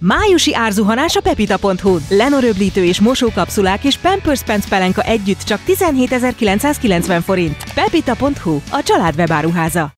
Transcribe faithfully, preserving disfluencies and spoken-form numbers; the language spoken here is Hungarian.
Májusi árzuhanás a pepita pont hu. Lenoröblítő és mosókapszulák és Pampers Pants pelenka együtt csak tizenhétezer-kilencszázkilencven forint. pepita pont hu, a család webáruháza.